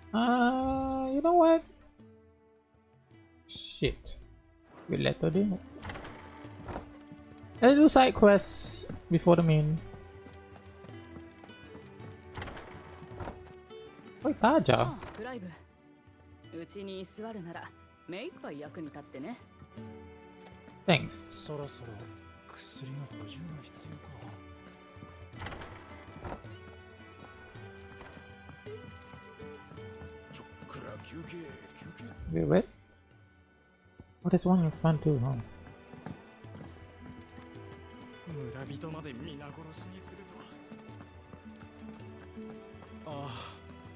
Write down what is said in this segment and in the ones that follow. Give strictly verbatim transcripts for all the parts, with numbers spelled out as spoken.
Uh, you know what? Shit. We'll let her do it. Let's do side quests before the main. Oi, Taja. クライブ、うちに居座るなら目いっぱい役に立ってね。 Thanks. そろそろ薬の補充が必要か。ちょっくら休憩、休憩。 Wait, wait. Oh, there's one in front too, huh? 村人まで皆殺しにするとは。ああ。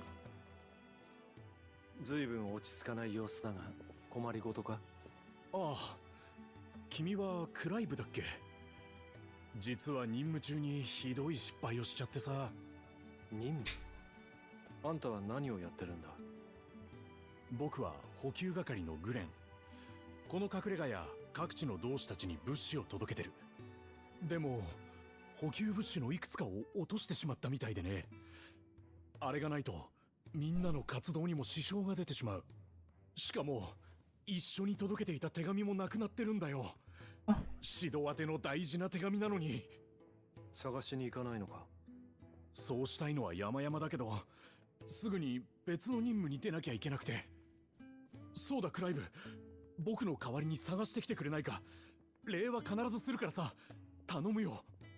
ずいぶん落ち着かない様子だが、困りごとか？ ああ。君はクライブだっけ？実は任務中にひどい失敗をしちゃってさ。 任務？あんたは何をやってるんだ？ 僕は補給係のグレン。この隠れ家や各地の同志たちに物資を届けてる。でも補給物資のいくつかを落としてしまったみたいでね。あれがないとみんなの活動にも支障が出てしまう。しかも一緒に届けていた手紙もなくなってるんだよ。指導宛ての大事な手紙なのに。 探しに行かないのか？ そうしたいのは山々だけど、すぐに別の任務に出なきゃいけなくて。そうだクライブ、僕の代わりに探してきてくれないか。礼は必ずするからさ、頼むよ。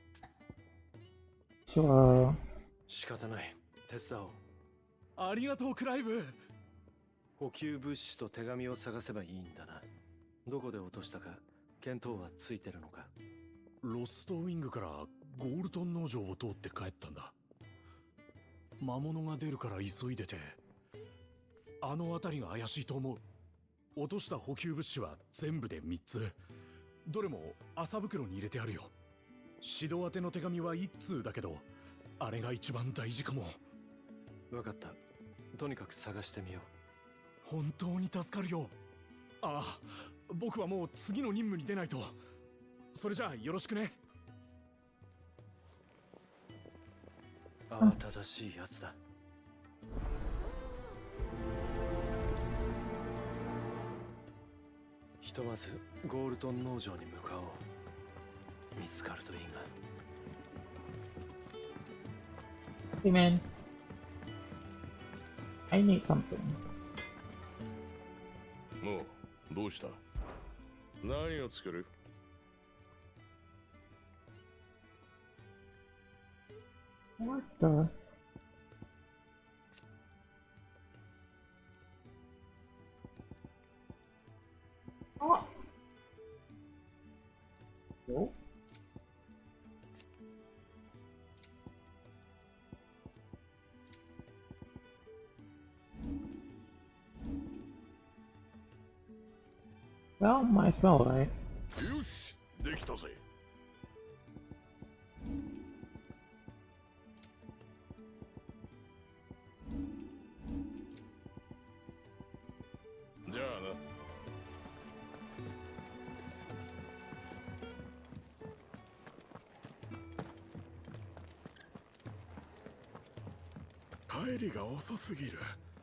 Sure. 仕方ない、手伝おう。 ありがとうクライブ。 補給物資と手紙を探せばいいんだな。どこで落としたか見当はついてるのか？ ロストウィングからゴールトン農場を通って帰ったんだ。魔物が出るから急いでて、あの辺りが怪しいと思う。落とした補給物資は全部でみっつ。どれも麻袋に入れてあるよ。指導宛ての手紙はいっつうだけど、あれが一番大事かも。 わかった。とにかく探してみよう。本当に助かるよ。ああ、僕はもう次の任務に出ないと。それじゃあよろしくね。 慌ただしいやつだ。ひとまずゴールトン農場に向かおう。見つかるといいが。 Hey man, I need something. もうどうした？何を作る ？What the? Oh. No. Well, might as well, right? よし、できたぜ。じゃあな。帰りが遅すぎる。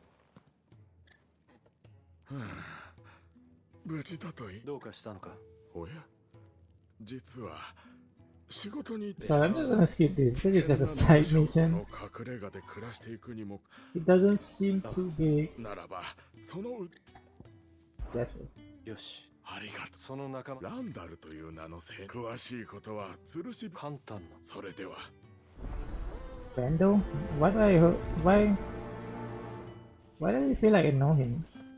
はあ、無事だといい。 どうかしたのか？ おや、実は仕事に。 So I'm just gonna skip this. This is just a side mission. 隠れ家で暮らしていくにも It doesn't seem too big. ならばその Yes. よし、 ありがとう。 その仲間ランダルという名のせい。詳しいことは吊るし簡単な。 それでは Randall? Why do I hurt? Why? Why do I feel like I know him?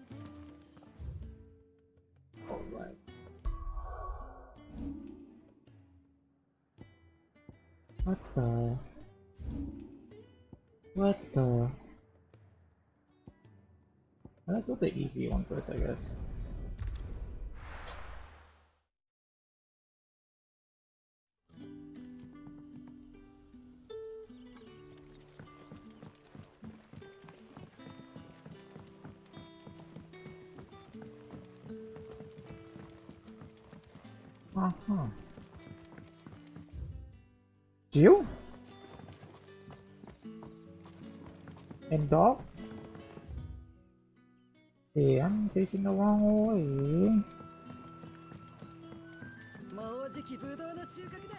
Alright. What the? What the? Let's go the easy one first, I guess. Uh-huh. Jill? And dog? Okay, I'm facing the wrong way. もうじきブドウの収穫だ。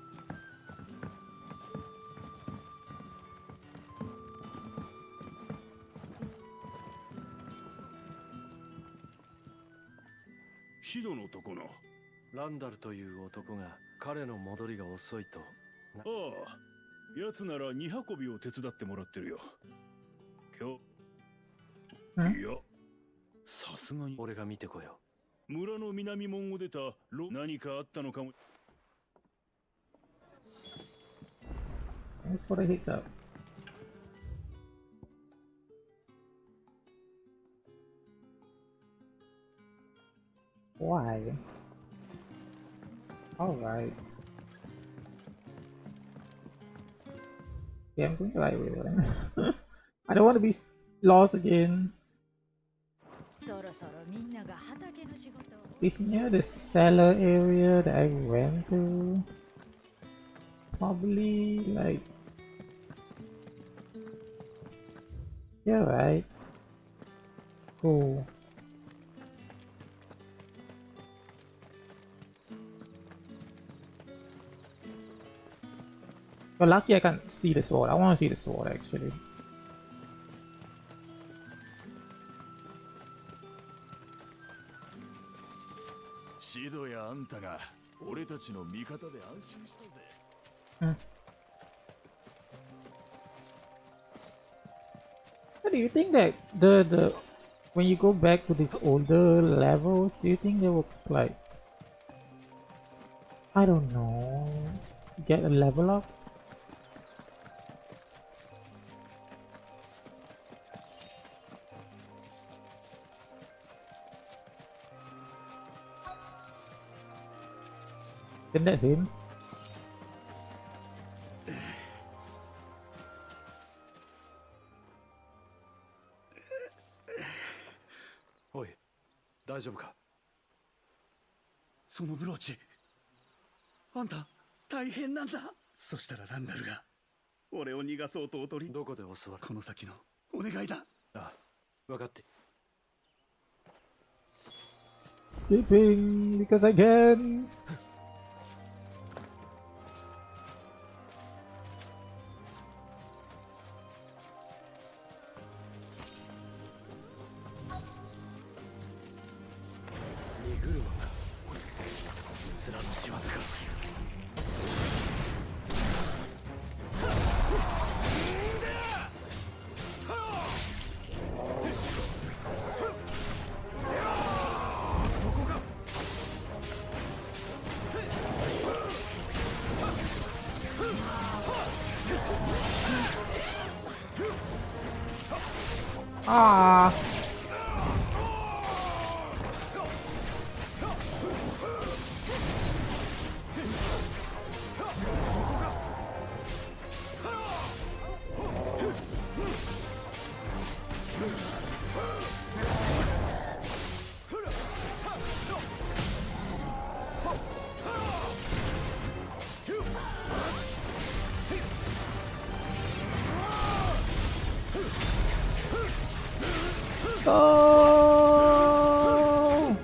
シドのとこの。 ランダルという男が彼の戻りが遅いと。 ああ、奴なら荷運びを手伝ってもらってるよ。今日。いや、さすがに。 俺が見てこよう。村の南門を出たロ何かあったのかも。 Thanks for the heads up. Why? Alright. Yeah, I'm going the right way then. I don't want to be lost again. そろそろみんなが畑の仕事を。 It's near the cellar area that I went to. Probably like. Yeah, right. Cool. But lucky I can't see the sword. I want to see the sword actually. シドやあんたが俺たちの味方で安心したぜ。 Hmm. But do you think that the the when you go back to this older level, do you think they will like I don't know get a level up? Isn't that him? おい、大丈夫か。 そのブローチ、あんた大変なんだ。そしたらランダルが俺を逃がそうとおとり。 どこで教わる。 この先のお願いだ。 ああ、分かって。 Skipping because I can. Ah. Oh!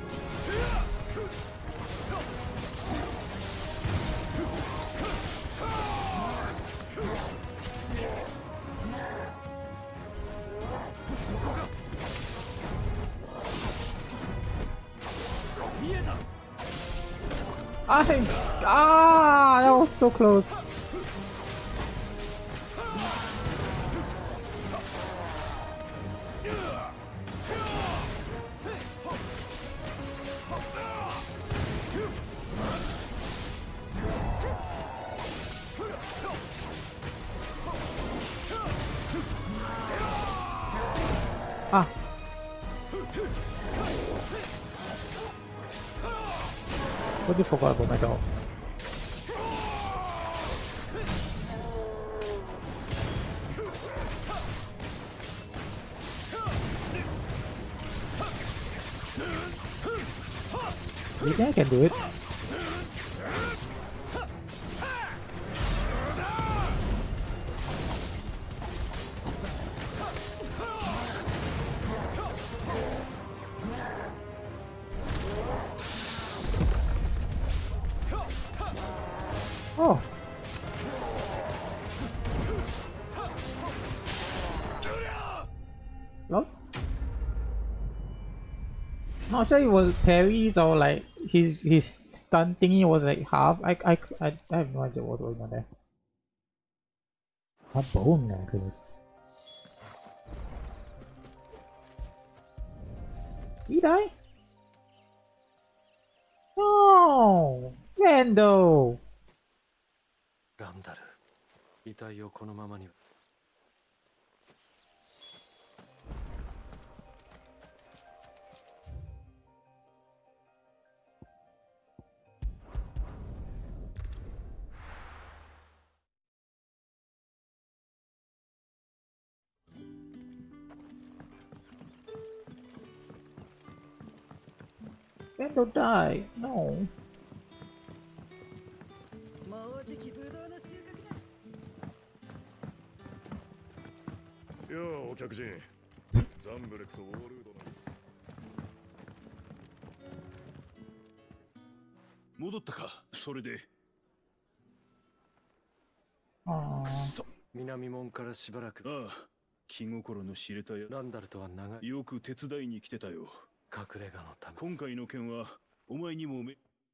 I ah, that was so close. Ah. What did you forget about my dog? You think I can do it? Oh. Not sure it was parries or like his his stun thingy was like half. I I I, I have no idea what was going on there. A bone necklace. Did he die? No! Rando! ランダル、遺体をこのままに。 Rando died. No. もうじきブドウの収穫だ。 ようお客人、ザンブレクとウォールードの戻ったか。それで Aww. そ南門からしばらく。 ああ、気心の知れたやランダルとは長いよく手伝いに来てたよ。 隠れ家のため。 今回の件はお前にもめ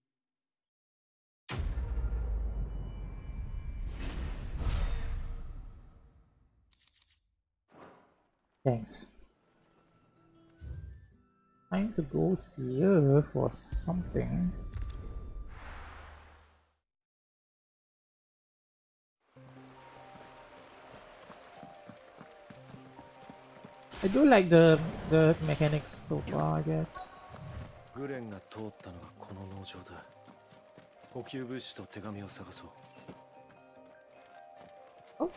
Thanks. Trying to go here for something. I do like the the mechanics so far, I guess. グレンが通ったのはこの農場だ。補給物資と手紙を探そう。 Oh.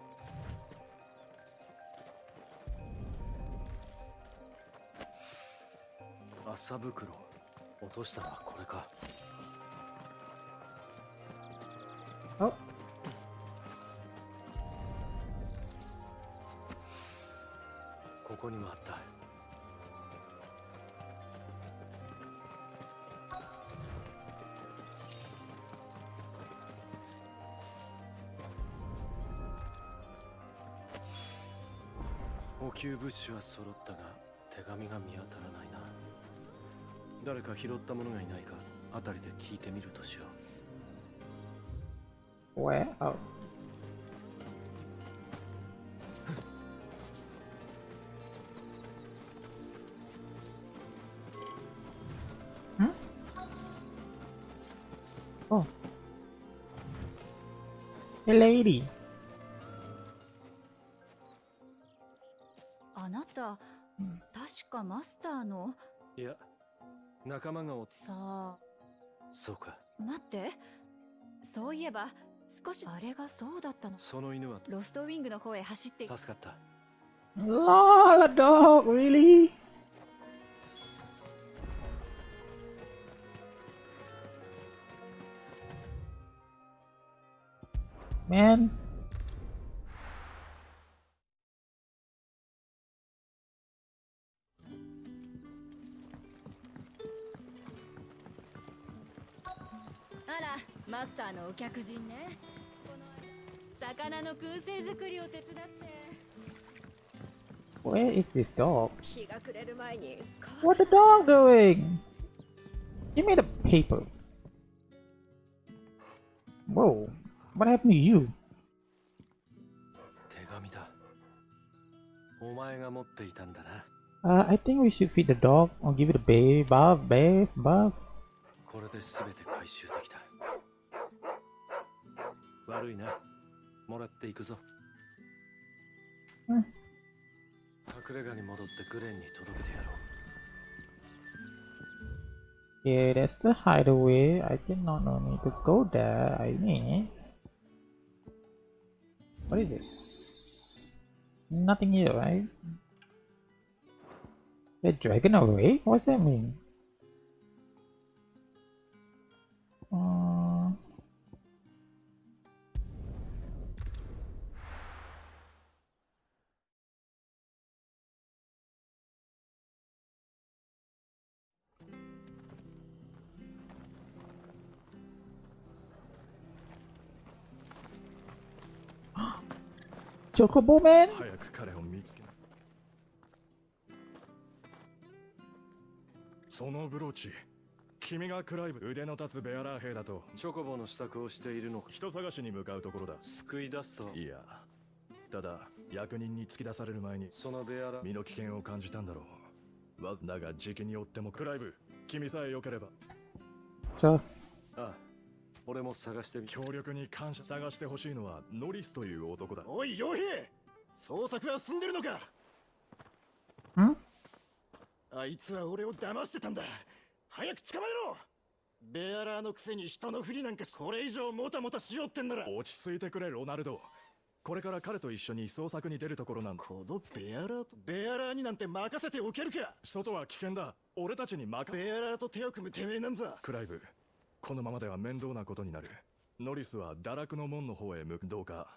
麻袋。落としたのはこれか。 Oh. ここにもあった。補給物資は揃ったが手紙が見当たらないな。誰か拾った者がいないか辺りで聞いてみるとしよう。 Where? Oh. Hmm? Oh. A lady. あなた、確かマスターの。 いや、仲間がおっ。 さあ。 そうか。 待って。そういえば、少しあれがそうだったの。 その犬はロストウィングの方へ走って。 助かった。 Lol, a dog, really? Man. Ah, マスターのお客人ね。この魚の燻製作りを手伝って。 Where is this dog? 日が暮れる前に。 What the dog doing? Give me the paper. Whoa, what happened to you? 手紙だ。お前が持っていたんだな。 Uh, I think we should feed the dog or give it a baby, buff, babe, buff. これで全て回収できた。悪いな。もらっていくぞ。 うん。 隠れ家に戻ってグレンに届けてやろう。 Yeah, that's the hideaway. I did not know need to go there. I mean, what is this? Nothing here, right? The dragon away? What's that mean? Uh... Chocobo man? 早く彼を見つけそのブローチ、君がクライブ腕の立つベアラー兵だと。 チョコボの支度をしているのか。 人探しに向かうところだ。 救い出すと。 いや、ただ役人に突き出される前にそのベアラ身の危険を感じたんだろう。わずだが時期によってもクライブ、君さえ良ければ。 Sure. ああ、俺も探してみ。 協力に感謝。探してほしいのはノリスという男だ。 おい傭兵、捜索は進んでるのか。 んあいつは俺を騙してたんだ。早く捕まえろ。ベアラーのくせに人のふりなんかこれ以上もたもたしようってんなら。 落ち着いてくれロナルド。これから彼と一緒に捜索に出るところなんだ。 このベアラーとベアラーになんて任せておけるか。 外は危険だ。俺たちに任せ。 ベアラーと手を組むてめえなんざ。 クライブ、このままでは面倒なことになる。ノリスは堕落の門の方へ向く。どうか。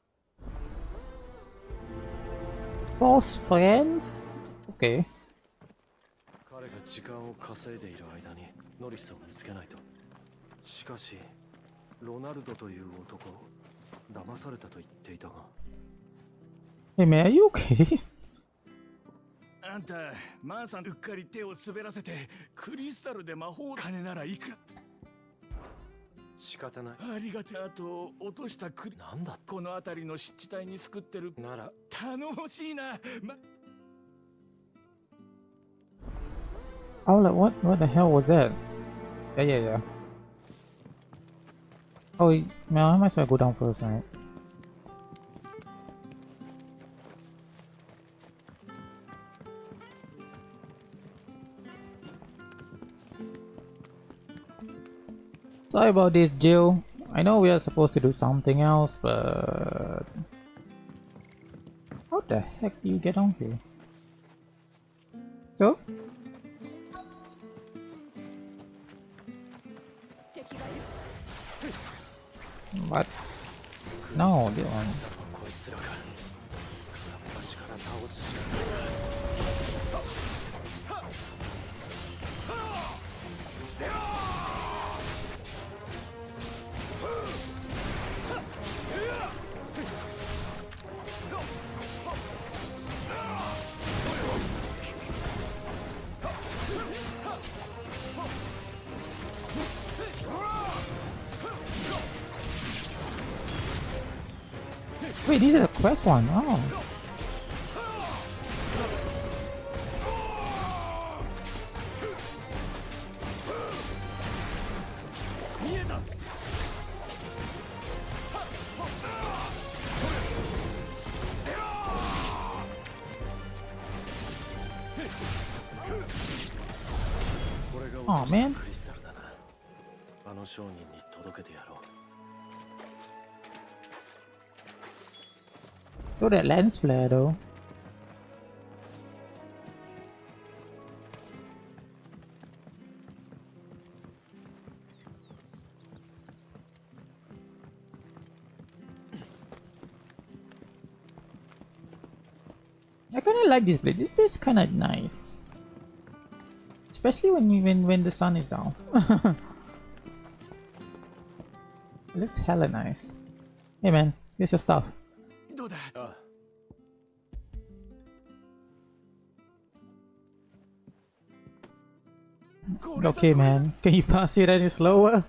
False friends? Okay. 彼が時間を稼いでいる間にノリスを見つけないと。しかしロナルドという男、騙されたと言っていたが。 Hey man, are you okay? あんたマーさんうっかり手を滑らせてクリスタルで魔法。金ならいくら。 仕方ない。 ありがて。あと落としたクリ。 なんだ。 この辺りの湿地帯に救ってるなら頼もしいな。ま I was like, what? What the hell was that? Yeah, yeah, yeah. Oh, man, I might as well go down first, right? Sorry about this, Jill. I know we are supposed to do something else, but how the heck do you get on here? So? What? No, they aren't. こいつらか。昔から倒すしかない。 Wait, these are the quest one. Oh. Oh man. クリスタルだな。あの商人に届けてやろう。 Look at that lens flare though. I kinda like this blade. This blade's kinda nice. Especially when you when when the sun is down. It looks hella nice. Hey man, here's your stuff. どうだ。 ああ。 Okay man, can you pass it any slower?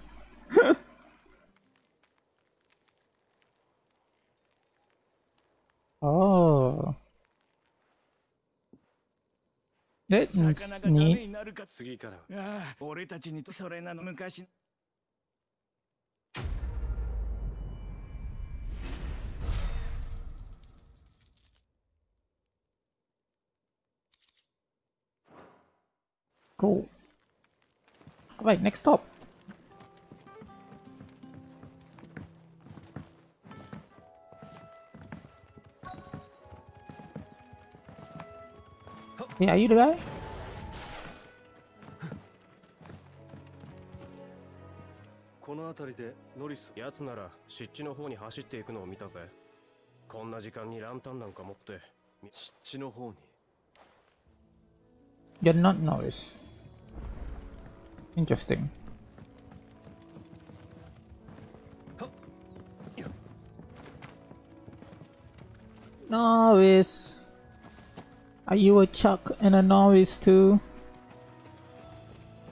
Oh. That's 魚がダメ neat. になるか。 次から。 ああ、俺たちにとそれなの昔。 Cool. Alright, next stop. Hey, are you the guy? この辺りでノリス。奴なら湿地の方に走っていくのを見たぜ。こんな時間にランタンなんか持って湿地の方に。 Did not notice. Interesting. Novice. Are you a Chuck and a novice too?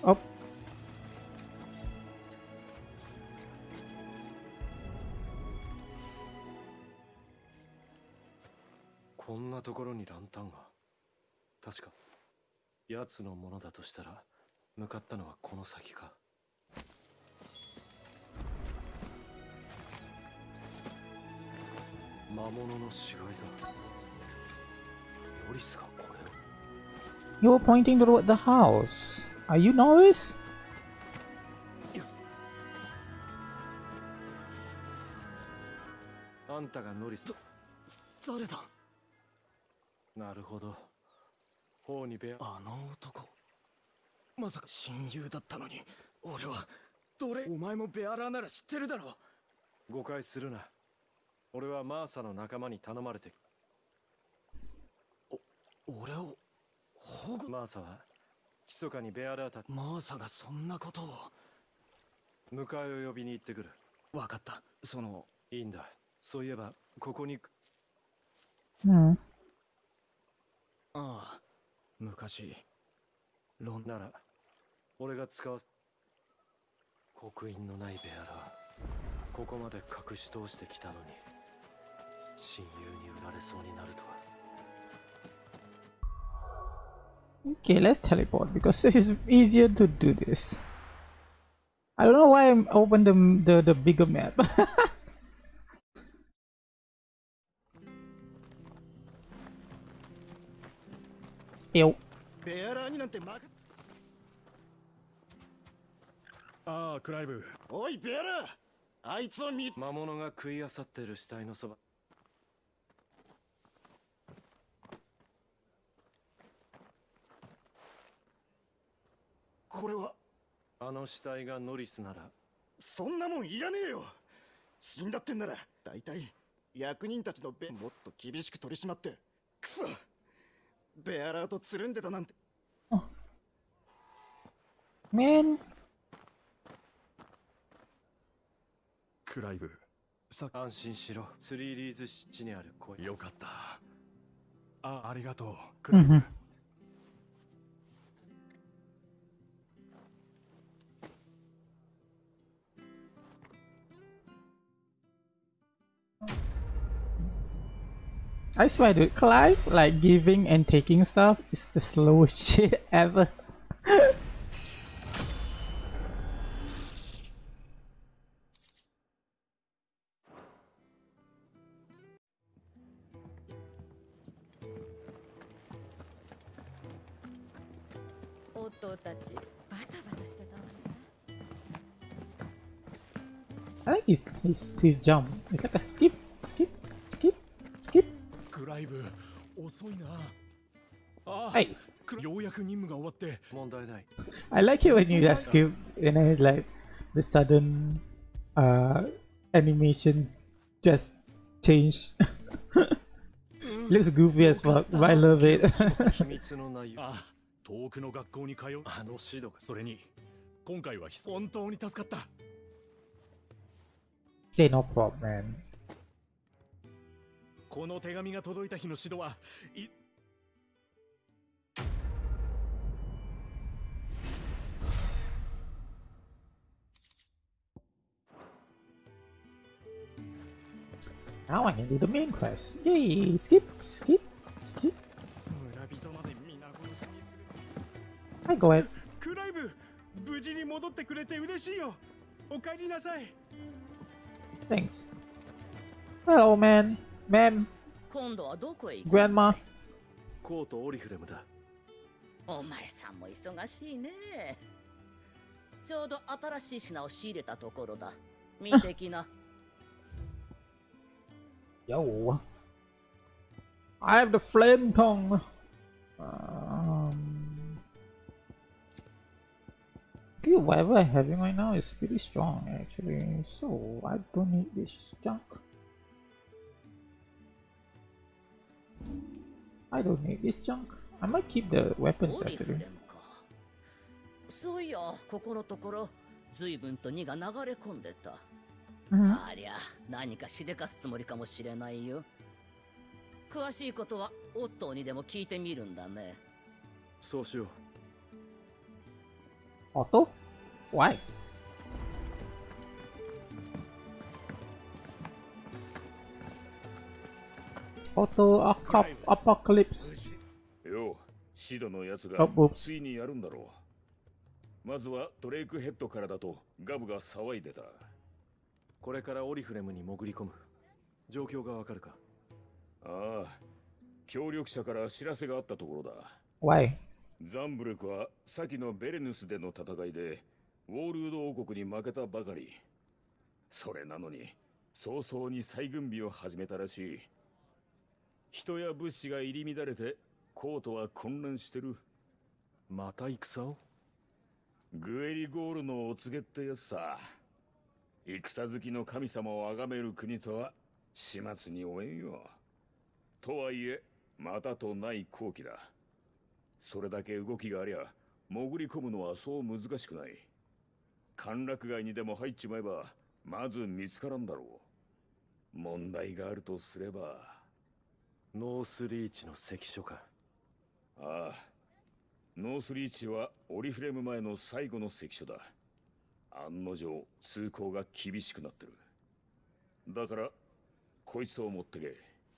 Oh. こんなところにランタンが。確か奴のものだとしたら向かったのはこの先か。魔物の死骸だ。ノリスがこれを。 You're pointing toward the house. Are you Norris? あんたがノリス。 誰だ。 なるほど。頬にベア。 あの男。まさか親友だったのに、俺はどれ。お前もベアラーなら知ってるだろ。 誤解するな。俺はマーサの仲間に頼まれて。 お、俺を保護。 マーサは密かにベアラーた。 マーサがそんなことを。 迎えを呼びに行ってくる。 わかった。そのいいんだ。そういえばここに。 Hmm. ああ、昔ロンなら俺が使わす。刻印のないベアラー、ここまで隠し通してきたのに親友に売られそうになるとは。 Okay, let's teleport because it is easier to do this. I don't know why I opened the the, the bigger map. Ew. ベアラーになんてまく。 ああ、クライブ。 おいベアラー、あいつを見。 魔物が食い漁ってる死体のそば。 これは。 あの死体がノリスなら。 そんなもんいらねえよ。死んだってんなら大体役人たちのべもっと厳しく取り締まって。くそ、ベアラーとつるんでたなんて。 Man. クライブ。さ安心しろ。スリーリーズ湿地にある声。 よかった。あ、ありがとう。クライブ。 Mm-hmm. I swear, dude, Clive, like, giving and taking stuff is the slowest shit ever. I like his, his, his jump. It's like a skip, skip, skip, skip. クライブ、遅いな。ああ、 はいようやく任務が終わって。 問題ない。 I like it when you just skip and then like the sudden uh animation just change. Looks goofy as fuck, but I love it. 秘密の内容。 あ、遠くの学校に通う。 あのシドが。 それに、今回は本当に助かった。 Hey, no problem, man. この手紙が届いた日のシドは、い Now I can do the main quest. Yay! Skip, skip, skip. 村人まで皆殺しにする。 Hi, go ahead. クライブ、無事に戻ってくれて嬉しいよ。お帰りなさい。 Thanks. Hello, man. Ma'am. 今度はどこへ行く。 Grandma. コートオリフレムだ。 お前さんも忙しいね。ちょうど新しい品を仕入れたところだ。見てきな。 Yo. I have the flame tongue. Um, okay, whatever I'm having right now is pretty strong actually. So I don't need this junk. I don't need this junk. I might keep the weapons オリフレ actually. ムか。そういや、ここのところ随分と荷が流れ込んでた。 Mhm. ありゃ、何かしでかすつもりかもしれないよ。詳しいことはオットーにでも聞いてみるんだね。 そうしよう。 Auto? Why? Auto acop- apocalypse. よう、シドのやつがあぼついにやるんだろう。まずはドレイクヘッドからだとガブが騒いでた。 これからオリフレムに潜り込む。状況がわかるか？ ああ、協力者から知らせがあったところだ。 Why? ザンブレクは先のベレヌスでの戦いでウォールウド王国に負けたばかり。それなのに早々に再軍備を始めたらしい。人や物資が入り乱れてコートは混乱してる。 また戦を？ グエリゴールのお告げってやつさ。戦好きの神様を崇める国とは始末に終えんよ。とはいえまたとない好機だ。それだけ動きがありゃ潜り込むのはそう難しくない。歓楽街にでも入っちまえばまず見つからんだろう。問題があるとすればノースリーチの関所か。 ああ、ノースリーチはオリフレム前の最後の関所だ。案の定通行が厳しくなってる。だからこいつを持ってけ。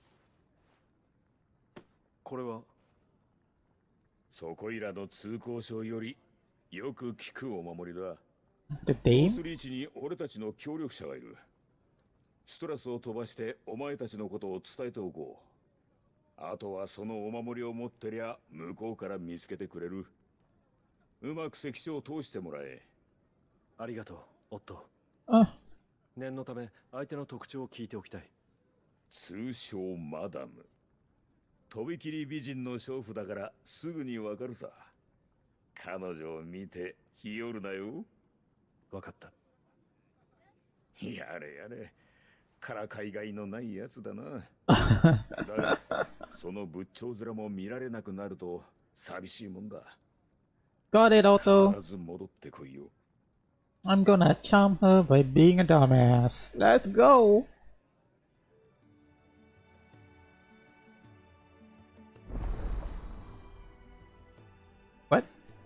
これはそこいらの通行証よりよく聞くお守りだ。 The ノー Dame? スリーチに俺たちの協力者がいる。ストラスを飛ばしてお前たちのことを伝えておこう。あとはそのお守りを持ってりゃ向こうから見つけてくれる。うまく関所を通してもらえ。 ありがとう、オット。 Uh, 念のため相手の特徴を聞いておきたい。 通称マダム。とびきり美人の娼婦だからすぐにわかるさ。彼女を見てひよるなよ。 わかった。 やれやれ。からかいがいのないやつだな。だがその仏頂面も見られなくなると寂しいもんだ。 got it, Auto. 必ず戻ってこいよ。 I'm gonna charm her by being a dumbass. Let's go! What?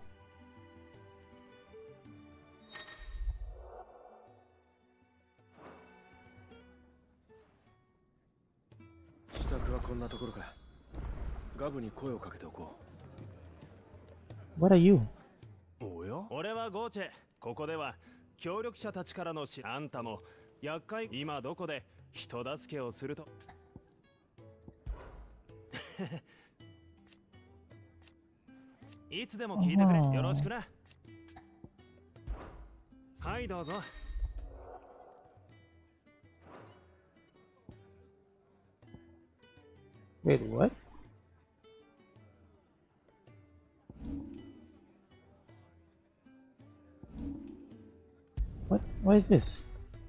「支度はこんなところか。ガブに声をかけておこ What are you? おや？ 俺はゴーチェ。ここでは協力者たちからのしあんたも厄介。今どこで人助けをするといつでも聞いてくれ。よろしくな。はい、どうぞ。 Wait, what? What? What is this?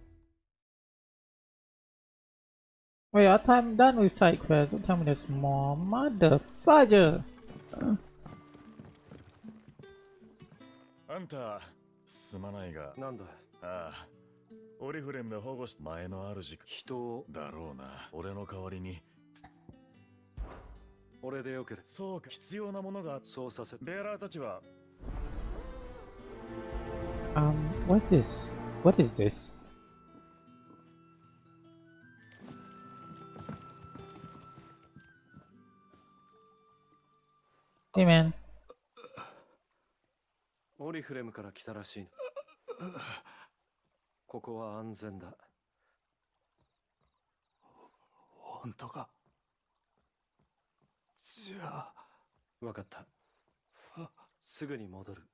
Wait, I thought I'm done with side quest. Don't tell me there's more. Motherfucker! あんたすまないが。 う。なんだ？ ああ、オリフレムで保護し前の主人を。 だろうな。俺の代わりに。 俺でよければ。 そうか、必要なものが。 そうさせ。 ベアラーたちは Um, what's this? What is this? Hey man. オリフレムから来たらしいな。ここは安全だ。 本当か？じゃあ。 わかった。すぐに戻る。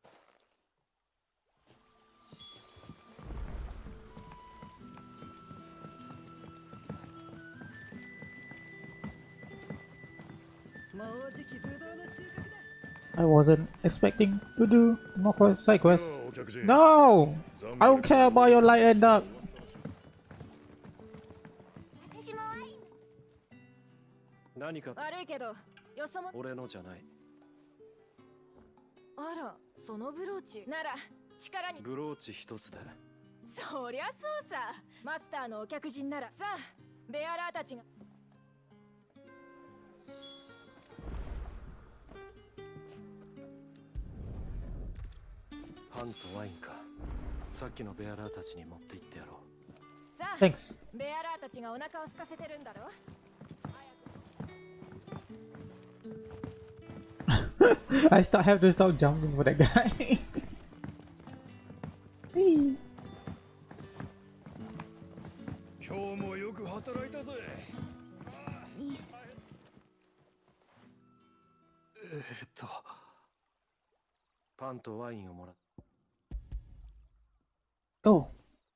もうじきブドウの収穫だ。 I wasn't expecting to do more quest- side quests. お客人。 No! I don't care about your light and dark. 私もワイン。 何か悪いけどよそも。 俺のじゃない。 あら、そのブローチなら力に。 ブローチ一つで。 そりゃそうさ。マスターのお客人ならさあ、ベアラーたちが。 パンとワインか。さっきのベアラーたちに持って行ってやろう。 さあ Thanks. ベアラーたちがお腹を空かせてるんだろ。 I start have to stop jumping for that guy. Hey. 今日もよく働いたぜ。 兄さんえーっとパンとワインをもらっ Go.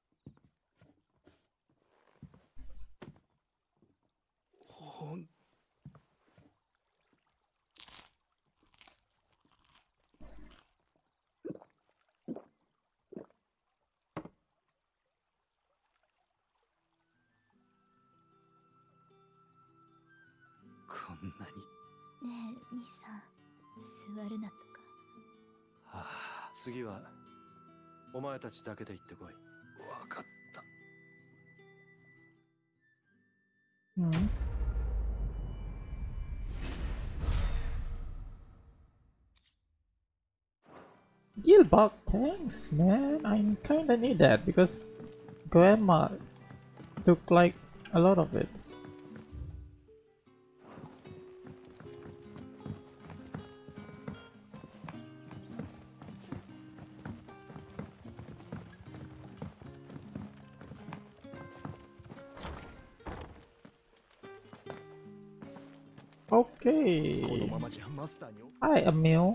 ほんこんなに。 ねえ兄さん座るなとか。 はあ、次はお前たちだけで行ってこい。 わかった。 Hmm. Gilbert, thanks, man. I kinda need that because Grandma took like a lot of it. Okay. このままじゃマスターに Hi, Emil.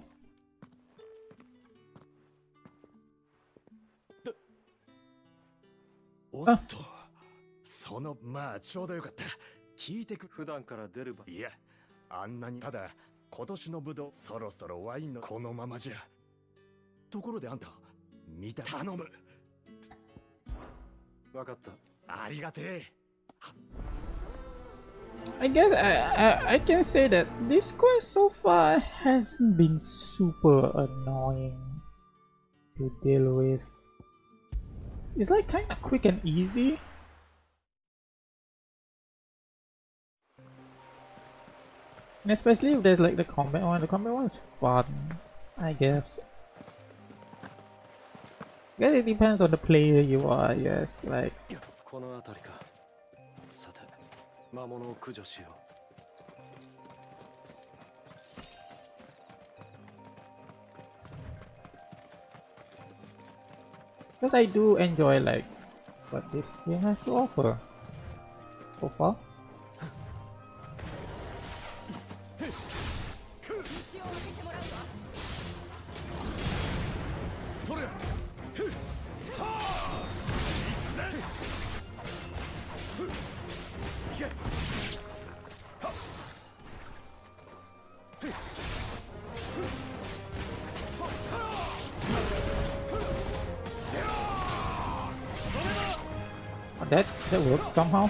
おっと、そのまあちょうどよかった。聞いてく。 普段から出るば。 いや、あんなにただ今年のブドウそろそろワインのこのままじゃ。ところであんた見た。頼む。 わかった。 ありがてえ。 I guess I, I I can say that this quest so far hasn't been super annoying to deal with. It's like kind of quick and easy. And especially if there's like the combat one. The combat one is fun, I guess. I guess it depends on the player you are, yes. Like この辺りか。さて、魔物を駆除しよう。 because I do enjoy like what this game has to offer so far. That that works somehow.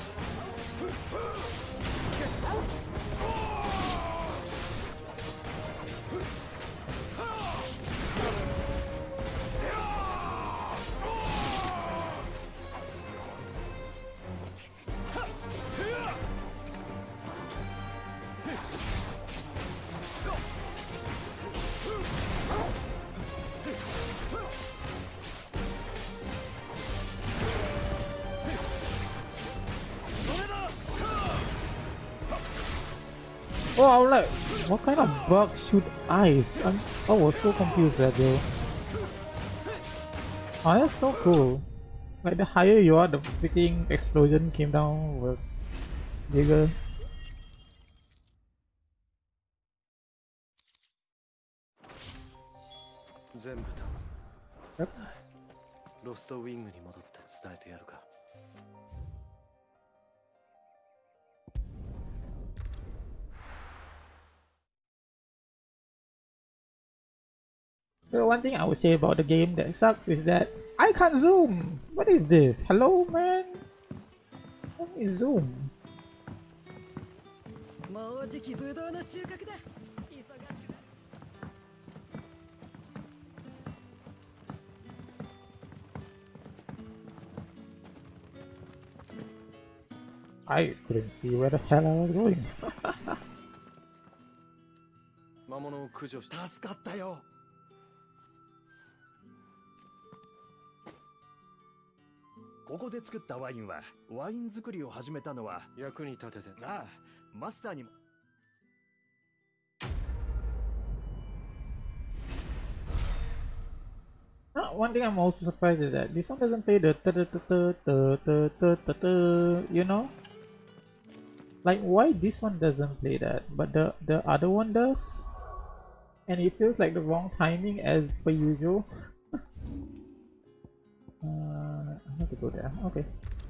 Oh, I was like, what kind of bug shoot ice? I'm, I was so confused there, bro. Oh, that's so cool. Like, the higher you are, the freaking explosion came down was bigger. Yep. ロストウィングに戻って伝えてやるか。 The one thing I would say about the game that sucks is that I can't zoom. What is this? Hello, man. Let me zoom. もうじきブドウの収穫だ。忙しくなる。 I couldn't see where the hell I was going. 魔物を駆除して。 助かったよ。 ここで作ったワインはワイン作りを始めたのは役に立ててああマスターにも。 Uh, one thing I'm also surprised is that this one doesn't play the ta ta ta ta ta ta ta ta ta, you know? Like why this one doesn't play that, but the the other one does? And it feels like the wrong timing as per usual. uh, I have to go there. Okay.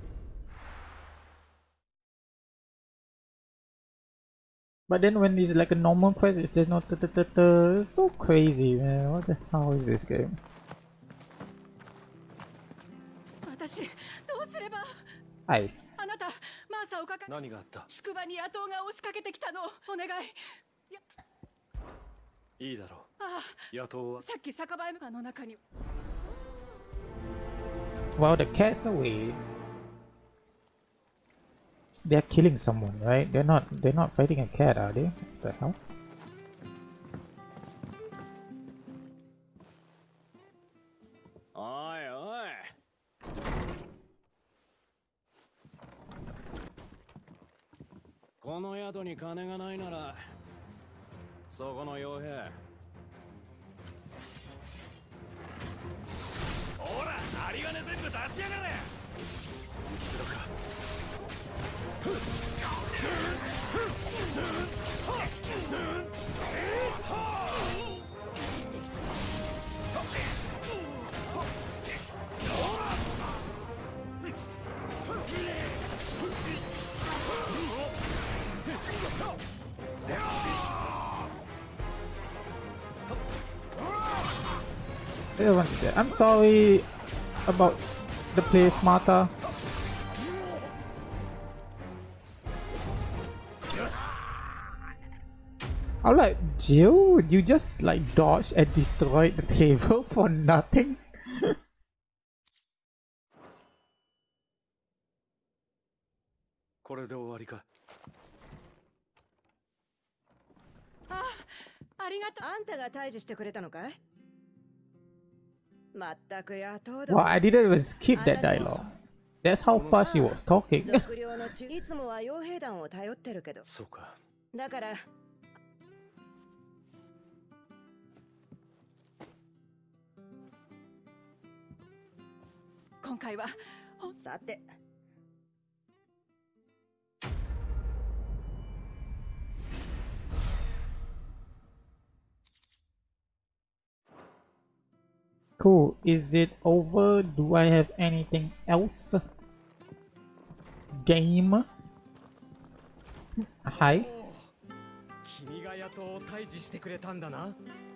But then when it's like a normal quest, it's just not ta ta ta ta. It's so crazy, man. What the hell is this game? 私どうすれば。 はい。 あなたマーサをかか。 何があった？ 宿場に野党が押しかけてきたの。お願い。いや。 いいだろう。 ああ。 野党は。 さっき酒場へあの中に。 Well, the cat's away. They're killing someone, right? They're not. They're not fighting a cat, are they? What the hell? おいおい。この宿に金がないなら、そこの傭兵。ほら、有り金全部出しやがれ。 一度か。 I'm sorry about the play smarter. I'm like, Jill, you just like dodged and destroyed the table for nothing. これで終わりか。 あ、ありがとう。 あんたが退治してくれたのかい？まったく野党だ。 Well, I didn't even skip that dialogue. That's how fast she was talking. 測量の中いつもは傭兵団を頼ってるけど。 そうか。 だから。 今回は。 さて。 Cool. Is it over? Do I have anything else? Game? Hi. 君が野党を退治してくれたんだな。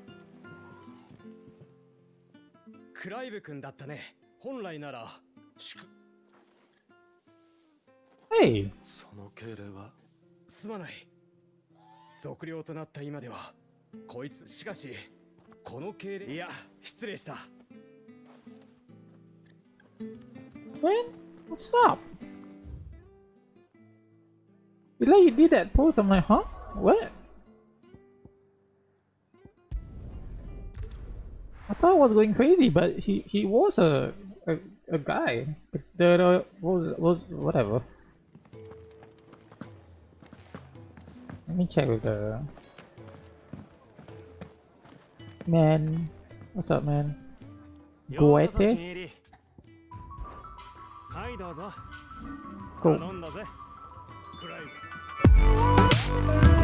クライブ君だったね。本来なら祝。 Hey. その敬礼はすまない。賊領となった今ではこいつしかしこの敬礼いや失礼した。 When? What's up? You like you did that pose? I'm like, huh? What? I thought I was going crazy, but he he was a a, a guy. The, the was was whatever. Let me check with the man. What's up, man? Goethe. はいどうぞ。 Cool. 頼んだぜ。クライブ。